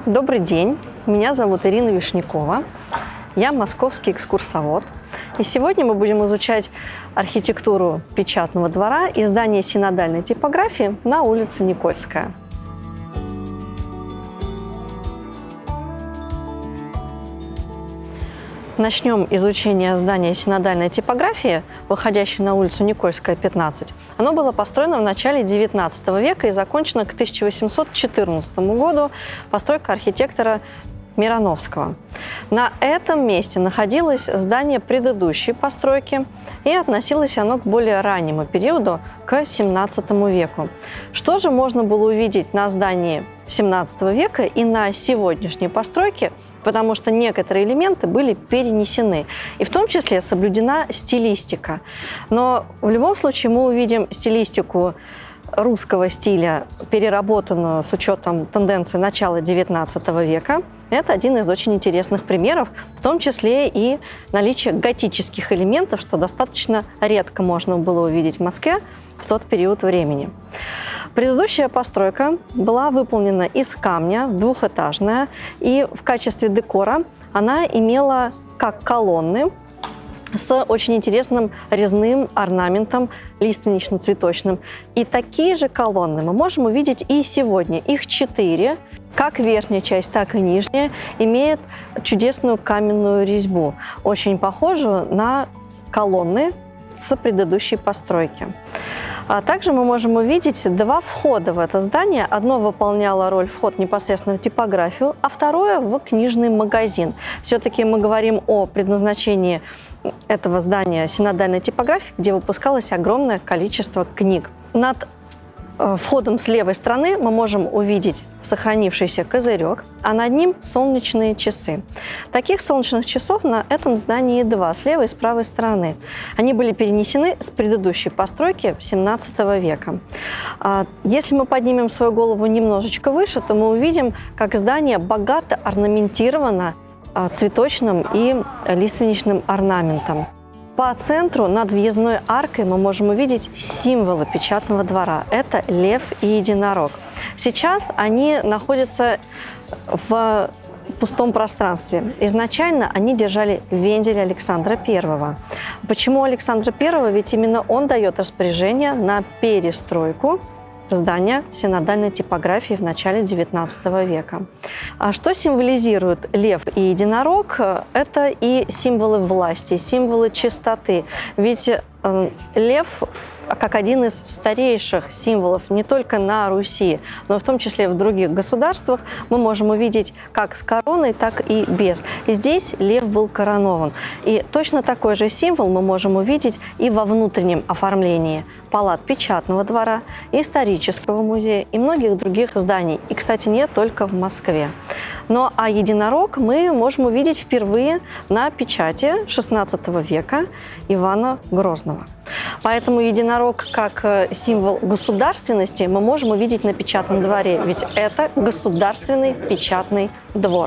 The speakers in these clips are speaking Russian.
Добрый день, меня зовут Ирина Вишнякова, я московский экскурсовод. И сегодня мы будем изучать архитектуру Печатного двора и здание синодальной типографии на улице Никольская. Начнем изучение здания синодальной типографии, выходящей на улицу Никольская, 15. Оно было построено в начале XIX века и закончено к 1814 году постройкой архитектора Мироновского. На этом месте находилось здание предыдущей постройки, и относилось оно к более раннему периоду, к XVII веку. Что же можно было увидеть на здании XVII века и на сегодняшней постройке? Потому что некоторые элементы были перенесены, и в том числе соблюдена стилистика. Но в любом случае мы увидим стилистику русского стиля, переработанную с учетом тенденций начала XIX века. Это один из очень интересных примеров, в том числе и наличие готических элементов, что достаточно редко можно было увидеть в Москве в тот период времени. Предыдущая постройка была выполнена из камня, двухэтажная, и в качестве декора она имела как колонны с очень интересным резным орнаментом лиственнично-цветочным. И такие же колонны мы можем увидеть и сегодня. Их 4. Как верхняя часть, так и нижняя имеют чудесную каменную резьбу, очень похожую на колонны с предыдущей постройки. А также мы можем увидеть 2 входа в это здание. Одно выполняло роль вход непосредственно в типографию, а второе в книжный магазин. Все-таки мы говорим о предназначении этого здания синодальной типографии, где выпускалось огромное количество книг. Над входом с левой стороны мы можем увидеть сохранившийся козырек, а над ним солнечные часы. Таких солнечных часов на этом здании 2, с левой и с правой стороны. Они были перенесены с предыдущей постройки XVII века. Если мы поднимем свою голову немножечко выше, то мы увидим, как здание богато орнаментировано цветочным и лиственничным орнаментом. По центру над въездной аркой мы можем увидеть символы Печатного двора. Это лев и единорог. Сейчас они находятся в пустом пространстве. Изначально они держали вензель Александра I. Почему Александра I? Ведь именно он дает распоряжение на перестройку здания синодальной типографии в начале XIX века. А что символизирует лев и единорог? Это и символы власти, символы чистоты. Ведь лев, как один из старейших символов не только на Руси, но в том числе в других государствах, мы можем увидеть как с короной, так и без. И здесь лев был коронован. И точно такой же символ мы можем увидеть и во внутреннем оформлении палат Печатного двора, исторического музея и многих других зданий. И, кстати, не только в Москве. А единорог мы можем увидеть впервые на печати XVI века Ивана Грозного. Поэтому единорог как символ государственности мы можем увидеть на Печатном дворе, ведь это государственный печатный двор.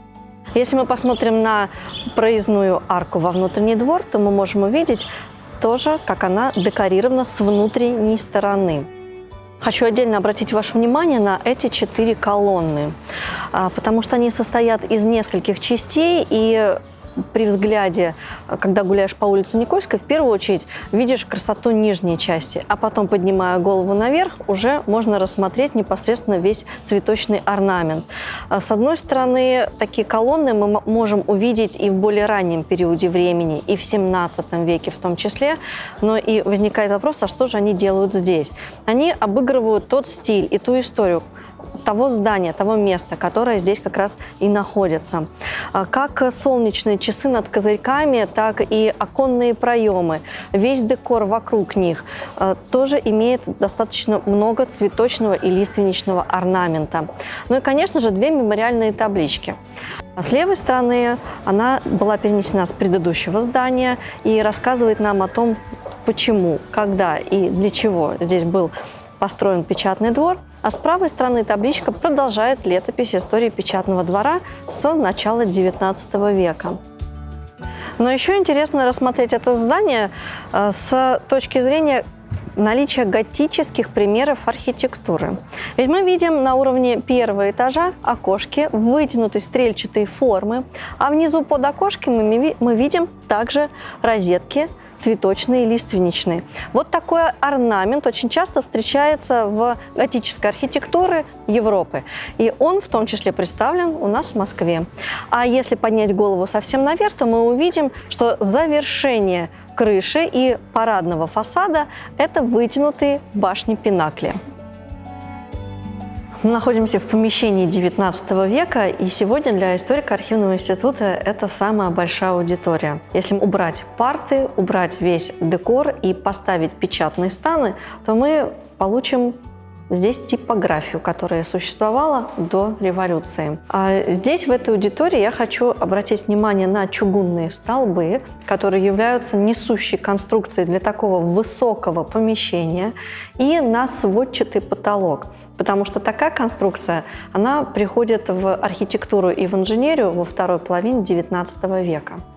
Если мы посмотрим на проездную арку во внутренний двор, то мы можем увидеть тоже, как она декорирована с внутренней стороны. Хочу отдельно обратить ваше внимание на эти 4 колонны, потому что они состоят из нескольких частей, и при взгляде, когда гуляешь по улице Никольской, в первую очередь видишь красоту нижней части, а потом, поднимая голову наверх, уже можно рассмотреть непосредственно весь цветочный орнамент. С одной стороны, такие колонны мы можем увидеть и в более раннем периоде времени, и в XVII веке в том числе, но и возникает вопрос, а что же они делают здесь? Они обыгрывают тот стиль и ту историю того здания, того места, которое здесь как раз и находится. Как солнечные часы над козырьками, так и оконные проемы, весь декор вокруг них тоже имеет достаточно много цветочного и лиственничного орнамента. Ну и, конечно же, 2 мемориальные таблички. С левой стороны она была перенесена с предыдущего здания и рассказывает нам о том, почему, когда и для чего здесь был построен Печатный двор, а с правой стороны табличка продолжает летопись истории Печатного двора с начала XIX века. Но еще интересно рассмотреть это здание с точки зрения наличие готических примеров архитектуры. Ведь мы видим на уровне первого этажа окошки вытянутой стрельчатой формы, а внизу под окошками мы видим также розетки цветочные, лиственничные. Вот такой орнамент очень часто встречается в готической архитектуре Европы. И он в том числе представлен у нас в Москве. А если поднять голову совсем наверх, то мы увидим, что завершение крыши и парадного фасада – это вытянутые башни-пинакли. Мы находимся в помещении XIX века, и сегодня для историко-архивного института это самая большая аудитория. Если убрать парты, убрать весь декор и поставить печатные станы, то мы получим здесь типографию, которая существовала до революции. А здесь, в этой аудитории, я хочу обратить внимание на чугунные столбы, которые являются несущей конструкцией для такого высокого помещения, и на сводчатый потолок. Потому что такая конструкция, она приходит в архитектуру и в инженерию во второй половине XIX века.